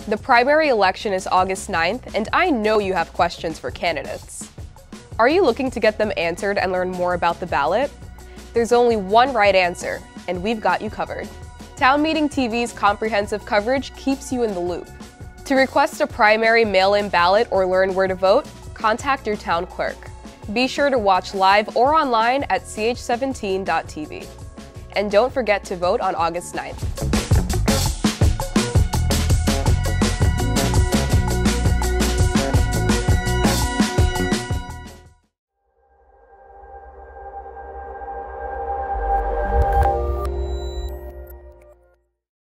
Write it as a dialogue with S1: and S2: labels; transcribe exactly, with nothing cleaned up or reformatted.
S1: The primary election is August ninth, and I know you have questions for candidates. Are you looking to get them answered and learn more about the ballot? There's only one right answer, and we've got you covered. Town Meeting T V's comprehensive coverage keeps you in the loop. To request a primary mail-in ballot or learn where to vote, contact your town clerk. Be sure to watch live or online at c h seventeen dot t v. And don't forget to vote on August ninth.